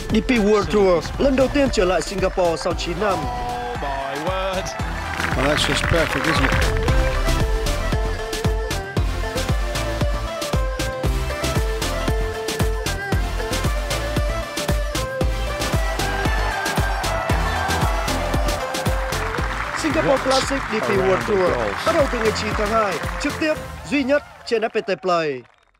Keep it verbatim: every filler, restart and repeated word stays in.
đê pê World Tour lần đầu tiên trở lại Singapore sau chín năm. Well, that's just perfect, isn't it? Singapore Classic đê pê World Tour bắt đầu từ ngày chín tháng hai, trực tiếp duy nhất trên ép pê tê Play.